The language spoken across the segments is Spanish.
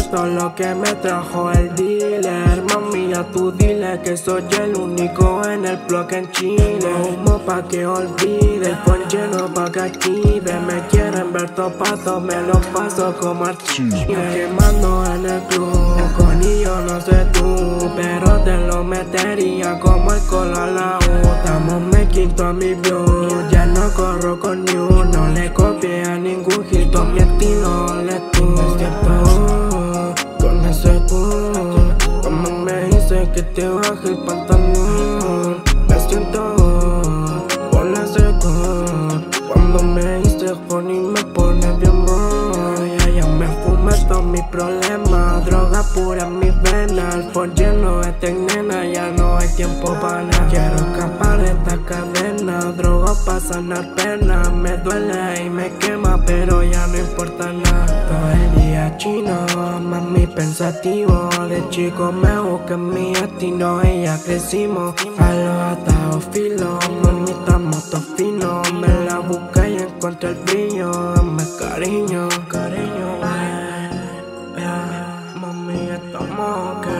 todo lo que me trajo el dealer. Mami, ya tú dile que soy el único en el bloque en Chile. Humo pa' que olvide, el phone lleno pa' que active. Me quieren ver topado, me lo paso como archivo. Quemando en el club, con yo no sé tú, pero te lo metería como el colo a la U. Estamos making a mi view, ya no corro con ni uno. Le copié a ningún hit, mi estilo le tú. Me siento con ese cool, como me dice que te baje el pantalón. Me siento con ese cool, cuando me dice honey me pone bien mal. Ya me fumé todos mis problemas, droga pura en mis venas. El phone lleno de nena, ya no hay tiempo para nada. Quiero escapar de esta cadena, droga pa' sanar pena. Me duele y me quema, pero ya no importa nada. Todo el día chino, mami pensativo. De chico me busqué en mi destino y ya crecimos. A los atados filos, mami estamos todos finos. Me la busqué y encontré el brillo. Dame cariño, cariño, mami estamos ok.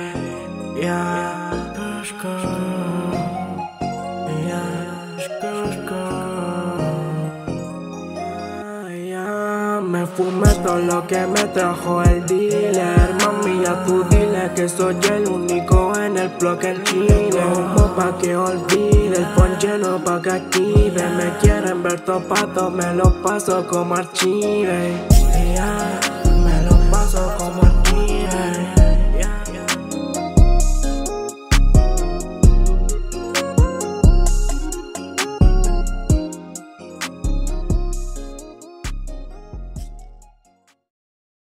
Me fumé todo lo que me trajo el dealer. Mami, ya tú dile que soy el único en el bloque en Chile. Humo pa' que olvide, el phone lleno pa' que active. Me quieren ver topado, me lo paso como archive.